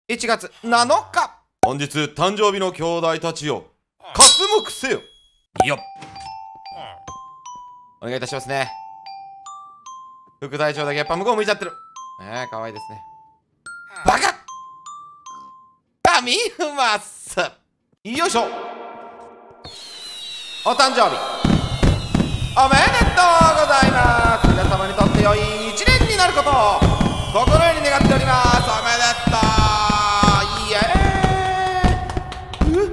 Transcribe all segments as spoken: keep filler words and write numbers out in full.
いちがつなのか、本日誕生日の兄弟たちよ、刮目せよ。よっ、お願いいたしますね。副隊長だけやっぱ向こう向いちゃってる。えー、かわいいですね。バカダミフマス、よいしょ。お誕生日おめでとうございます。皆様にとって良い一年になることを心より願っております。おめでとう、イエーイ。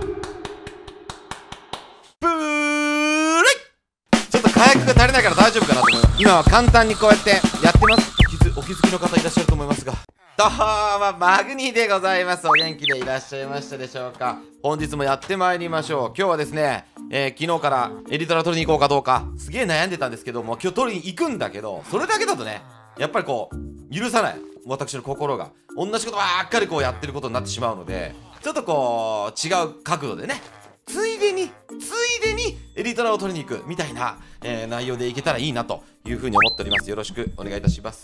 ブーレイ。ちょっと火薬が足りないから大丈夫かなと思います。今は簡単にこうやってやってます。お気づお気づきの方いらっしゃると思いますが、どうもマグニーでございます。お元気でいらっしゃいましたでしょうか。本日もやってまいりましょう。今日はですね、えー、昨日からエリトラ取りに行こうかどうかすげえ悩んでたんですけども、今日取りに行くんだけど、それだけだとねやっぱりこう許さない、私の心が同じことばっかりこうやってることになってしまうので、ちょっとこう違う角度でね、ついでについでにエリトラを取りに行くみたいな、えー、内容でいけたらいいなというふうに思っております。よろしくお願いいたします。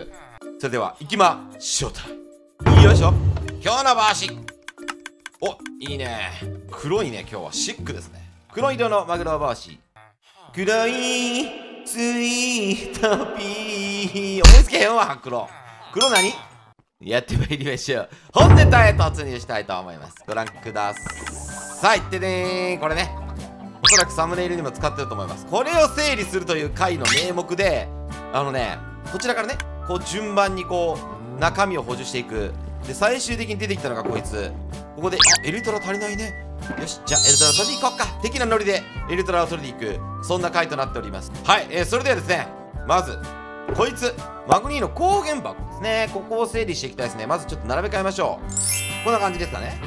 それでは行きましょう。よいしょ。今日の帽子、お、いいね、黒いね。今日はシックですね。黒色のマグロ帽子、黒いスイートピー、思いつけへんわ。黒黒何やってまいりましょう。本ネタへ突入したいと思います。ご覧ください。ってねー、これね、おそらくサムネイルにも使ってると思います。これを整理するという回の名目で、あのね、こちらからねこう順番にこう中身を補充していく。で最終的に出てきたのがこいつ。ここで、あ、エリトラ足りないね。よし、じゃあエリトラ取りに行こうか。的なノリでエリトラを取りに行く、そんな回となっております。はい、えー、それではですね、まずこいつマグニーの光源箱ですね。ここを整理していきたいですね。まずちょっと並べ替えましょう。こんな感じですかね。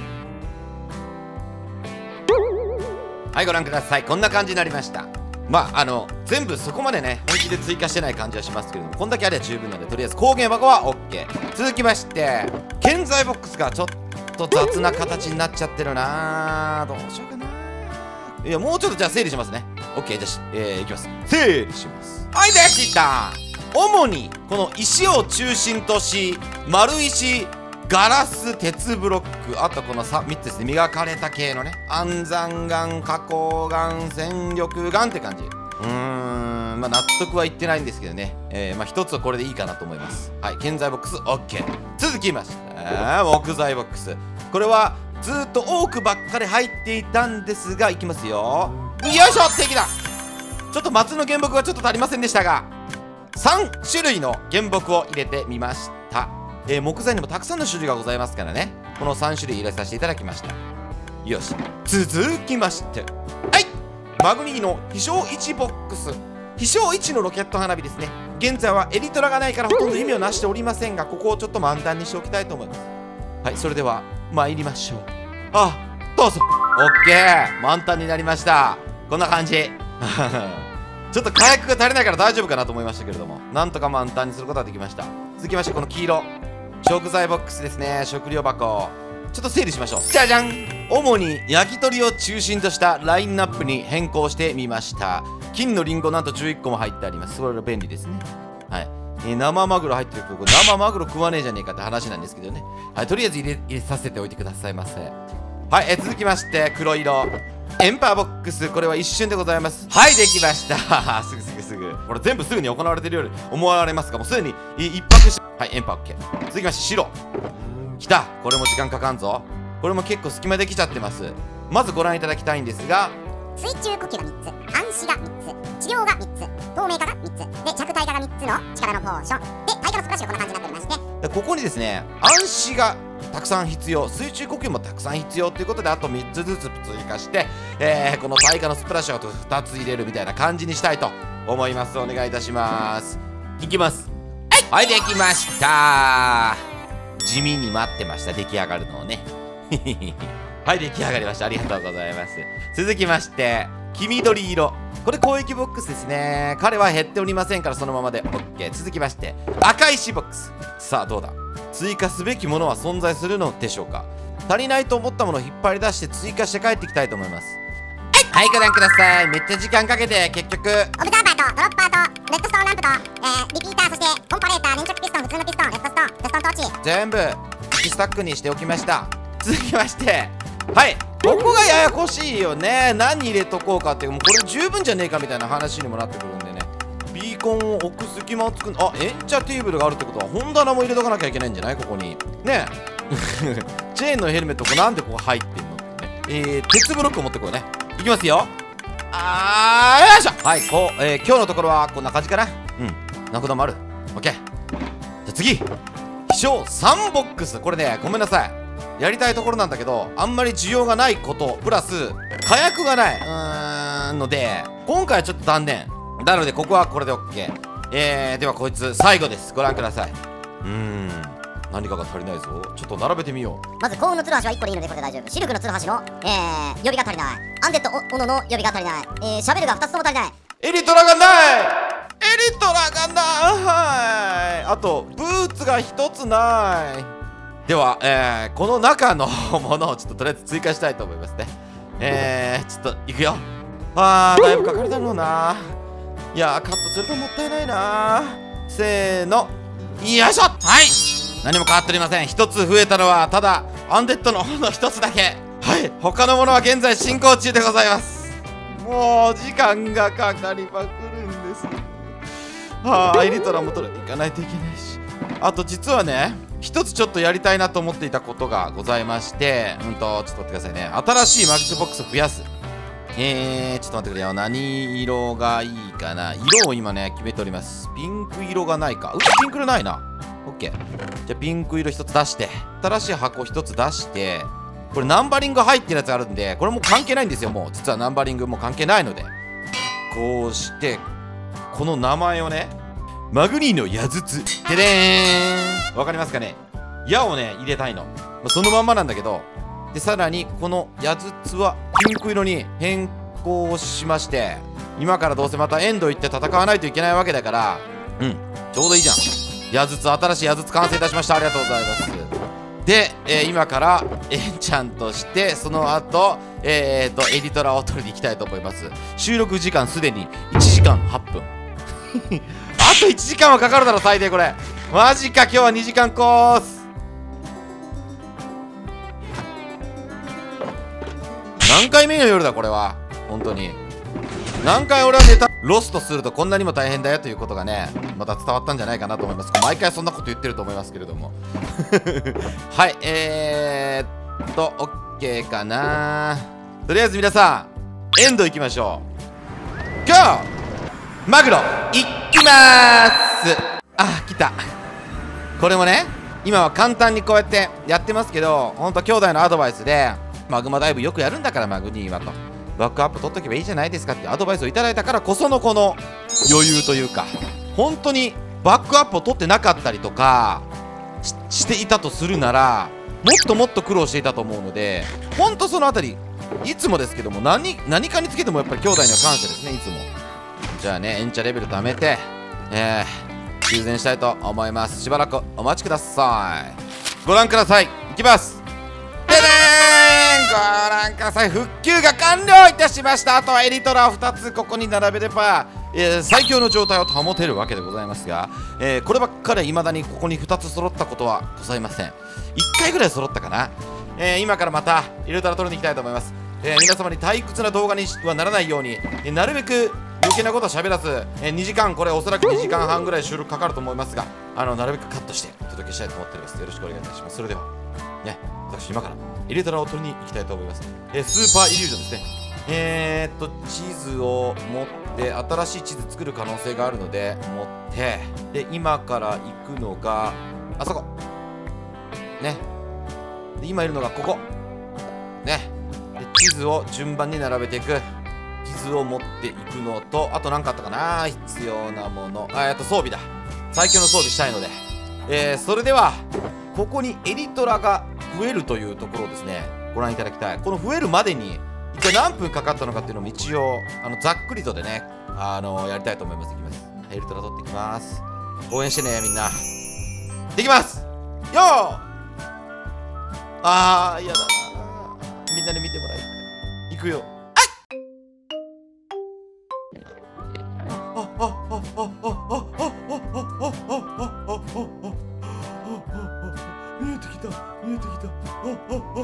はい、ご覧ください。こんな感じになりました。まああの全部そこまでね本気で追加してない感じはしますけれども、こんだけあれば十分なので、とりあえず光源箱は OK。 続きまして建材ボックスがちょっと雑な形になっちゃってるな。どうしようかな。いや、もうちょっとじゃあ整理しますね。 OK、 じゃあ、えー、いきます。整理します。はい、できた。主にこの石を中心とし、丸石、ガラス、鉄ブロック、あとこの 3, 3つですね。磨かれた系のね、安山岩、花崗岩、戦力岩って感じ。うーん、まあ納得はいってないんですけどね、えー、まあ一つはこれでいいかなと思います。はい、建材ボックス OK。 続きまして、木材ボックス。これはずっと多くばっかり入っていたんですが、いきますよ。よいしょ、敵だ。ちょっと松の原木がちょっと足りませんでしたが、さん種類の原木を入れてみました。えー、木材にもたくさんの種類がございますからね、このさん種類入れさせていただきました。よし、続きまして、はい、マグニーの飛翔いちボックス。飛翔いちのロケット花火ですね。現在はエリトラがないからほとんど意味をなしておりませんが、ここをちょっと満タンにしておきたいと思います。はい、それでは参りましょう。あ、どうぞ。 OK、 満タンになりました。こんな感じちょっと火薬が足りないから大丈夫かなと思いましたけれども、なんとか満タンにすることができました。続きまして、この黄色食材ボックスですね。食料箱、ちょっと整理しましょう。じゃじゃん。主に焼き鳥を中心としたラインナップに変更してみました。金のリンゴなんとじゅういっこも入ってあります。それは便利ですね。はい、えー、生マグロ入ってるけど、生マグロ食わねえじゃねえかって話なんですけどね。はい、とりあえず入れ入れさせておいてくださいませ。はい、えー、続きまして黒色エンパーボックス。これは一瞬でございます。はい、できましたすぐすぐすぐ。これ全部すぐに行われてるように思われますが、もうすでに一泊して、はい、エンパー OK。 続きまして白きた。これも時間かかんぞ。これも結構隙間できちゃってます。まずご覧いただきたいんですが、 水中呼吸がみっつ、暗視がみっつ、治療がみっつ、透明化がみっつで、弱体化がみっつの力のポーションで、耐火のスプラッシュがこんな感じになっておりまして、 ここにですね、暗視がたくさん必要、水中呼吸もたくさん必要ということで、あとみっつずつ追加して、えー、この耐火のスプラッシュをふたつ入れるみたいな感じにしたいと思います。お願いいたします。いきます。はい、はい、できました。地味に待ってました、出来上がるのをねはい、出来上がりました。ありがとうございます。続きまして黄緑色、これ攻撃ボックスですね。彼は減っておりませんからそのままで OK。 続きまして赤石ボックス。さあどうだ、追加すべきものは存在するのでしょうか。足りないと思ったものを引っ張り出して追加して帰っていきたいと思います。はい、はい、ご覧ください。めっちゃ時間かけて結局オブザーバーとドロッパーとレッドストーンランプと、えー、リピーター、そしてコンパレーター、粘着ピストン、普通のピストン、レッドストーン、レッドストーントーチ全部いちスタックにしておきました。続きまして、はい、ここがややこしいよね。何入れとこうかっていう、もうこれ十分じゃねえかみたいな話にもなってくるんでね。ビーコンを置く隙間を作る。あ、エンチャテーブルがあるってことは本棚も入れとかなきゃいけないんじゃない？ここにね。チェーンのヘルメット、これなんでここ入ってんのってね。えー、鉄ブロックを持ってこうね。いきますよ。あー、よいしょ。はい、こう、えー、今日のところはこんな感じかな。うん、なこともある。オッケー。じゃあ次、気象さんボックス。これね、ごめんなさい、やりたいところなんだけど、あんまり需要がないことプラス火薬がないうーんので、今回はちょっと断念なので、ここはこれで OK。 えー、ではこいつ最後です。ご覧ください。うーん、何かが足りないぞ。ちょっと並べてみよう。 まず幸運のツルハシはいっこでいいのでこれで大丈夫。シルクのツルハシの、えー、予備が足りない。アンデッドオノの予備が足りない。えー、シャベルがふたつとも足りない。 エリトラがない。エリトラがない。はい、あとブーツがひとつない。では、えー、この中のものをちょっととりあえず追加したいと思いますね。えー、ちょっといくよ。あー、だいぶかかるだろうな。いやー、カットするともったいないな。せーの、よいしょ。はい、何も変わっておりません。ひとつ増えたのはただアンデッドのほんのひとつだけ。はい、他のものは現在進行中でございます。もう時間がかかりまくるんです。はあ、エリトラも取れていかないといけないし、あと実はね、一つちょっとやりたいなと思っていたことがございまして、うんとちょっと待ってくださいね。新しいマグスボックスを増やす。えー、ちょっと待ってくれよ。何色がいいかな。色を今ね決めております。ピンク色がないか。うちピンク色ないな。オッケー。じゃあピンク色一つ出して、新しい箱一つ出して、これナンバリング入ってるやつあるんで、これも関係ないんですよ。もう実はナンバリングも関係ないので、こうしてこの名前をね、マグニーの矢筒ででーん、わかりますかね。矢をね入れたいの、まあ、そのまんまなんだけど、でさらにこの矢筒はピンク色に変更しまして、今からどうせまたエンド行って戦わないといけないわけだから、うん、ちょうどいいじゃん。矢筒、新しい矢筒完成いたしました。ありがとうございます。で、えー、今からエンチャントして、その後えーとエディトラを取りに行きたいと思います。収録時間すでにいちじかんはっぷん。あといちじかんはかかるだろ最低。これマジか。今日はにじかんコース。何回目の夜だこれは。本当に何回俺はネタロストするとこんなにも大変だよということがね、また伝わったんじゃないかなと思います。毎回そんなこと言ってると思いますけれども。はい、えーっと OK かな。とりあえず皆さんエンド行きましょう。ゴーマグロいきまーす。あ、来た。これもね、今は簡単にこうやってやってますけど、ほんと兄弟のアドバイスで、マグマダイブよくやるんだからマグニーはと、バックアップ取っとけばいいじゃないですかってアドバイスをいただいたからこそのこの余裕というか、本当にバックアップを取ってなかったりとか し, していたとするなら、もっともっと苦労していたと思うので、ほんとそのあたりいつもですけども、 何, 何かにつけてもやっぱり兄弟には感謝ですね、いつも。じゃあね、エンチャレベル貯めて、えー、修繕したいと思います。しばらくお待ちください。ご覧ください。いきます。ででーん、ご覧ください。復旧が完了いたしました。あとはエリトラをふたつここに並べれば、えー、最強の状態を保てるわけでございますが、えー、こればっかりはいまだにここにふたつ揃ったことはございません。いっかいぐらい揃ったかな。えー、今からまたエリトラ取りに行きたいと思います。えー、皆様に退屈な動画にはならないように、えー、なるべく余計なことは喋らず、えー、にじかん、これおそらくにじかんはんぐらい収録かかると思いますが、あのなるべくカットしてお届けしたいと思っております。よろしくお願いいたします。それではね、私今からエリトラを取りに行きたいと思います。えー、スーパーイリュージョンですね。えー、っと地図を持って新しい地図作る可能性があるので持って、で今から行くのがあそこね。で今いるのがここね。で地図を順番に並べていく。地図を持っていくのと、あと何かあったかな、必要なもの。あ、えっと装備だ。最強の装備したいので、えー、それではここにエリトラが増えるというところをですね、ご覧いただきたい。この増えるまでに一体何分かかったのかっていうのも一応あのざっくりとでね、あのー、やりたいと思います。いきます。エリトラ取っていきます。応援してねみんな。できます。よー。あー、嫌だな。みんなに見てもらいたい。いくよ。見えてききた見えてきた。あああ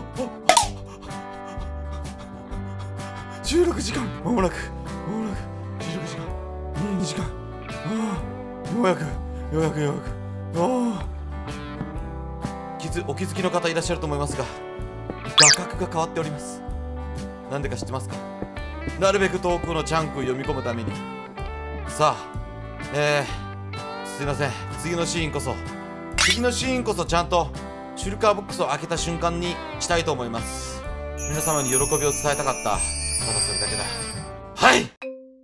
あじゅうろくじかん、まもなくまもなくじゅうろくじかん、にじかん、ああようやくようやくようやく、ああ気づお気づきの方いらっしゃると思いますが、画角が変わっております。なんでか知ってますか？なるべく遠くのチャンクを読み込むために。さあえー、すいません、次のシーンこそ次のシーンこそちゃんとシュルカーボックスを開けた瞬間にしたいと思います。皆様に喜びを伝えたかった、ただそれだけだ。はい。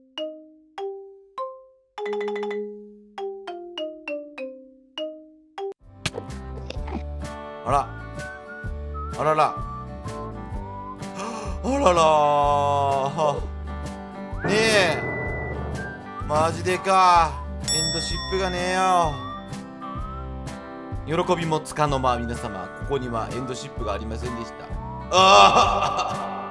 あらあららあららねえ、マジでか、エンドシップがねえよ。喜びもつかの間、皆様、ここにはエンドシップがありませんでした。ああ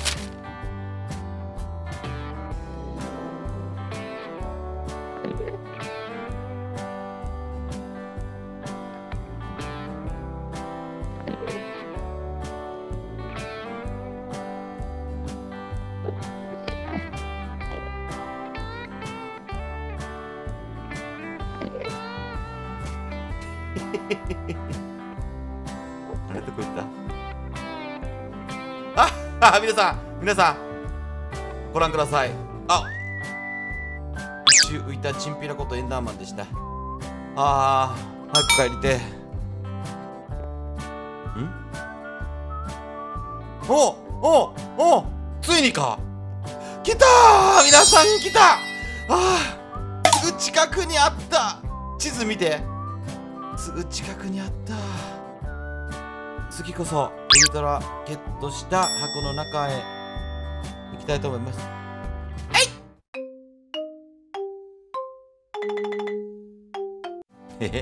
あれどこ行った？ああ、皆さん皆さんご覧ください。あ、一周浮いたチンピラことエンダーマンでした。ああ、早く帰りて。んおおおついにか、来たー、皆さん来た。ああ、すぐ近くにあった。地図見て、すぐ近くにあった。次こそウルトラゲットした箱の中へ行きたいと思います。はいへへ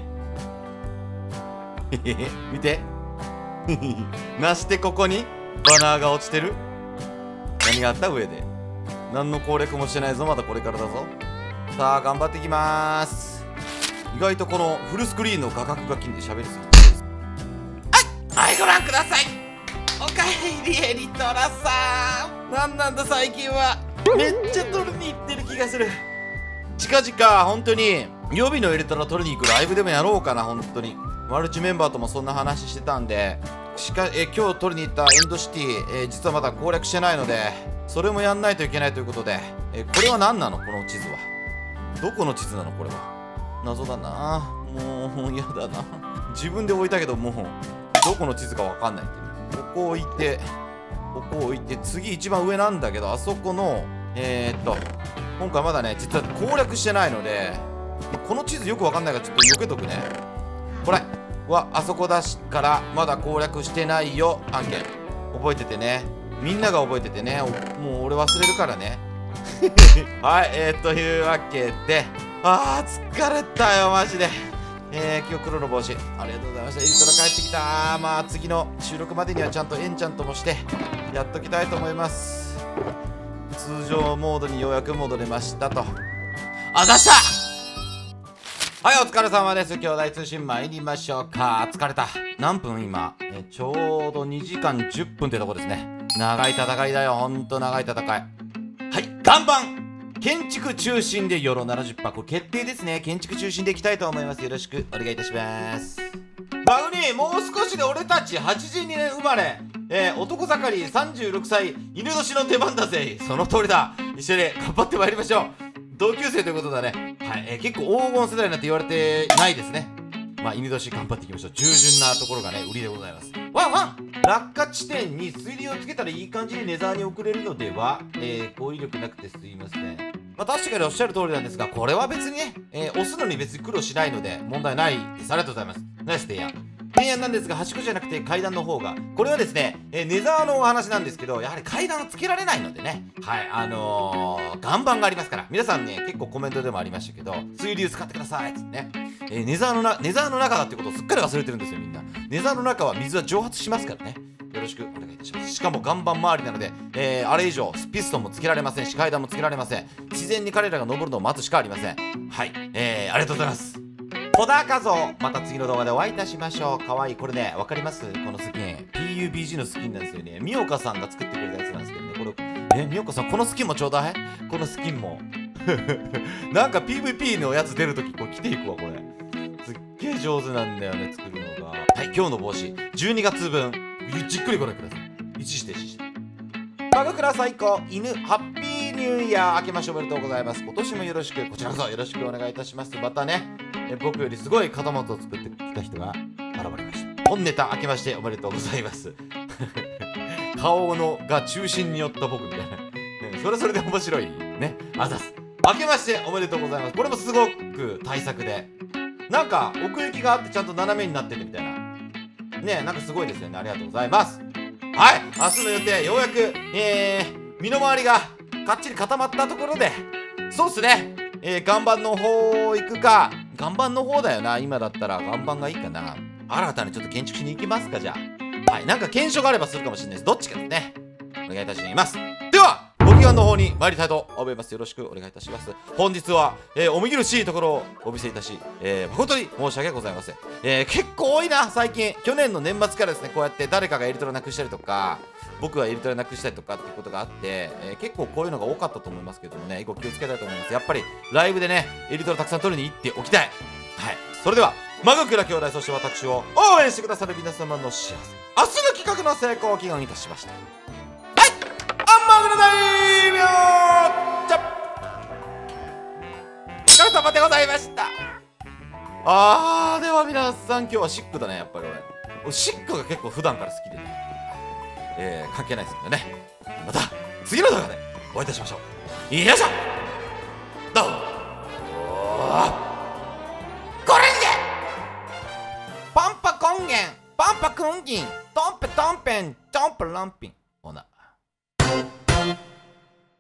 へへ、見てなしてここにバナーが落ちてる。何があった？上で何の攻略もしてないぞ。まだこれからだぞ。さあ頑張っていきまーす。意外とこのフルスクリーンの画角が気に喋りすぎて、はい、はい、ご覧ください。おかえりエリトラさん。なんなんだ最近は。めっちゃ撮りに行ってる気がする。近々本当に予備のエリトラ撮りに行くライブでもやろうかな。本当にマルチメンバーともそんな話してたんで、しかえ今日撮りに行ったエンドシティ、えー、実はまだ攻略してないので、それもやんないといけないということで、えー、これは何なの？この地図はどこの地図なの？これは謎だな。もう嫌だな。自分で置いたけど、もうどこの地図かわかんないってね。ここ置いてここ置いて、次一番上なんだけど、あそこのえー、っと今回まだね実は攻略してないので、この地図よくわかんないからちょっと避けとくね。これはあそこだしからまだ攻略してないよ案件、覚えててね。みんなが覚えててね。もう俺忘れるからねはい、えー、というわけで、あー疲れたよマジで。えー、今日黒の帽子ありがとうございました。エリトラ帰ってきたー。まあ次の収録までにはちゃんとエンチャントもしてやっときたいと思います。通常モードにようやく戻れましたと。あざした。はい、お疲れ様です。兄弟通信参りましょうか。疲れた。何分今、えちょうどにじかんじゅっぷんってとこですね。長い戦いだよ、ほんと長い戦い。はい、岩盤建築中心でよろななじゅっぱこ決定ですね。建築中心でいきたいと思います。よろしくお願いいたします。バグニー、もう少しで俺たちはちじゅうにねん生まれ、えー、男盛りさんじゅうろくさい犬年の出番だぜ。その通りだ。一緒に頑張ってまいりましょう。同級生ということだね。はい、えー、結構黄金世代なんて言われてないですね。まあ犬年頑張っていきましょう。従順なところがね売りでございます。ワンワン落下地点に水流をつけたらいい感じにネザーに送れるのでは。えー、攻撃力なくてすいません。まあ確かにおっしゃる通りなんですが、これは別にね、えー、押すのに別に苦労しないので問題ないです。ありがとうございます。ナイス提案。提案なんですが、はしごじゃなくて階段の方が、これはですね、えー、ネザーのお話なんですけど、やはり階段をつけられないのでね、はい、あのー、岩盤がありますから、皆さんね、結構コメントでもありましたけど、水流使ってくださいってね、えー、ネザーのな、ネザーの中だってことをすっかり忘れてるんですよ、みんな。ネザーの中は水は蒸発しますからね。よろしくお願いいたします。しかも岩盤周りなので、えー、あれ以上ピストンもつけられませんし、階段もつけられません。自然に彼らが登るのを待つしかありません。はい、えー、ありがとうございます。 小田和夫、また次の動画でお会いいたしましょう。かわいい。これね、わかります？このスキン ピーユービージー のスキンなんですよね。みおかさんが作ってくれたやつなんですけどね。これえみおかさん、このスキンもちょうだい。このスキンもなんか ピーブイピー のやつ出るときこれ着ていくわ。これすっげえ上手なんだよね、作るのが。はい、今日の帽子じゅうにがつぶん、じっくりご覧ください。一時停止してマグクラ最高犬ハッピーニューイヤー、明けましておめでとうございます。今年もよろしく、こちらこそよろしくお願いいたします。またね、え僕よりすごい肩元を作ってきた人が現れました。本ネタ明けましておめでとうございます顔のが中心に寄った僕みたいな、ね、それそれで面白いね。あざす。明けましておめでとうございます。これもすごく対策で、なんか奥行きがあってちゃんと斜めになっててみたいなね、なんかすごいですよね。ありがとうございます。はい、明日の予定、ようやく、えー、身の回りがかっちり固まったところで、そうっすね、えー、岩盤の方行くか、岩盤の方だよな、今だったら岩盤がいいかな。新たにちょっと建築しに行きますか、じゃあ。はい、なんか検証があればするかもしれないです。どっちかですね。お願いいたします。では、ご祈願の方に参りたいと思います。よろしくお願いいたします。本日は、えー、お見苦しいところをお見せいたし、えー、誠に申し訳ございません。えー、結構多いな、最近。去年の年末からですね、こうやって誰かがエリトラなくしたりとか、僕はエリトラなくしたりとかっていうことがあって、えー、結構こういうのが多かったと思いますけどもね、以後気をつけたいと思います。やっぱりライブでね、エリトラたくさん取りに行っておきたい。はい。それでは、マグクラ兄弟、そして私を応援してくださる皆様の幸せ、明日の企画の成功を祈願いたしました。はい、アンマグル大名じゃお疲れ様でございました。あー、では皆さん、今日はシックだね、やっぱり俺。シックが結構普段から好きでね、えー、関係ないですんでね。また次の動画でお会いいたしましょう。よいしょ、どうもこれにてパンパ根源パンパクンギントンペトンペンチョンプランピンほな。